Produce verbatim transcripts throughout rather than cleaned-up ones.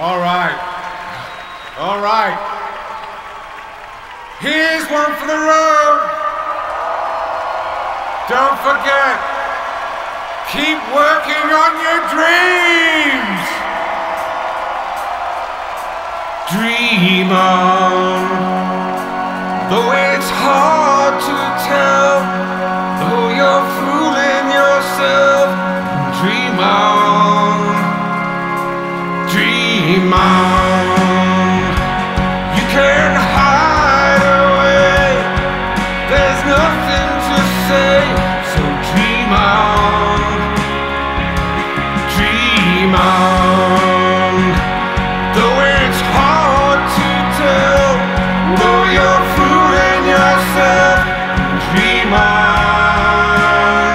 All right. All right. Here's one for the road. Don't forget, keep working on your dreams. Dream on, though it's hard to tell, though you're fooling yourself. Dream on, dream on. You can hide away, there's nothing to say, so dream on, dream on. Though it's hard to tell, though you're fooling yourself, dream on.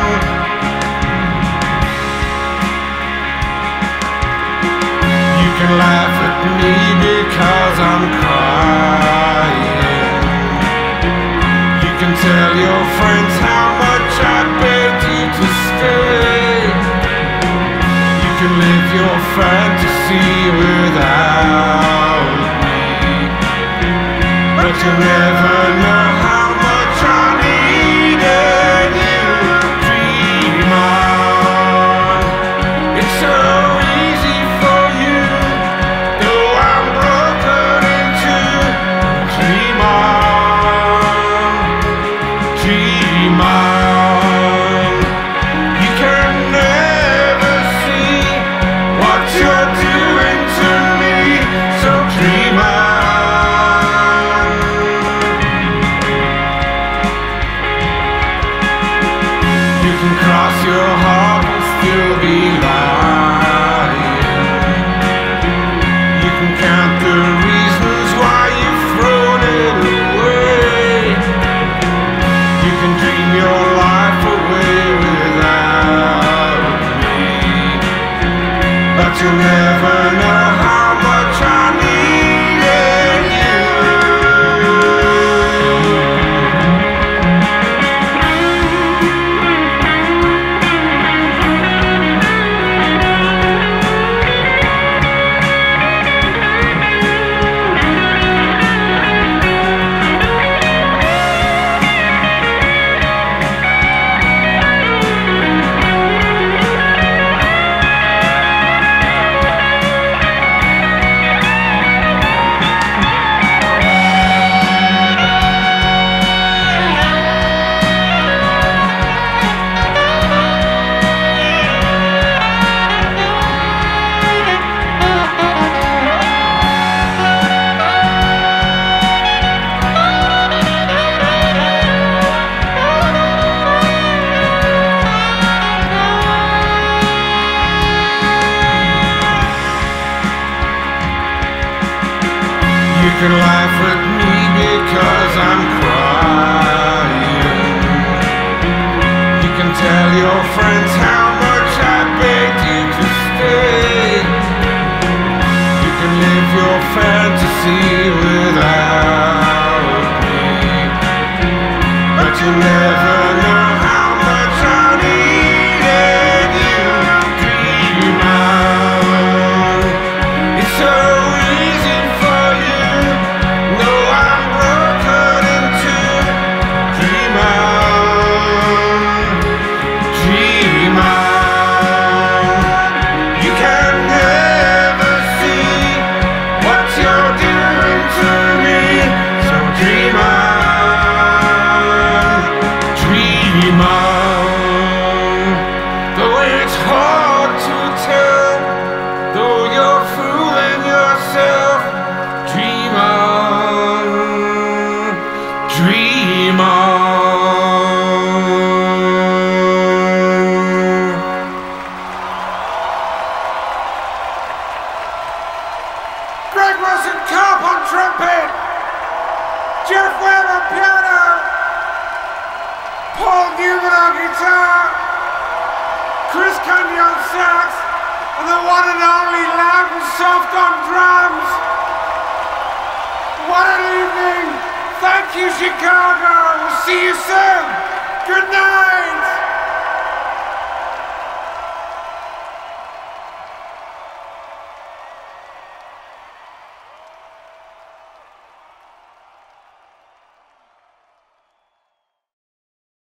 You can laugh at me because I'm crying. You can tell your friends how much I begged you to stay. You can live your fantasy without me, but you'll never know how much I needed you. Dream on, it's so easy for you, though I'm broken in two. Dream on, dream on. You can never see what you're doing to me, so dream on. You can cross your heart and still be lying. You can count the reasons why you've thrown it away. You can dream your life away without me, but you'll never know how much I needed you. You can laugh at me because I'm crying. You can tell your friends how much I begged you to stay. You can live your fantasy without me, but you'll never know how much I needed you. Dream on, it's so easy for you, though I'm broken in two. Dream on, dream on. You can never see what you're doing to me, so dream on, dream on. Though it's hard to tell, though you're fooling yourself, dream on, dream on. Greg Wilson Carp on trumpet, Jeff Webb on piano, Paul Newman on guitar, Chris Cundy on sax, and the one and only Loud and Soft on drums. What an evening! Thank you, Chicago! We'll see you soon! Good night!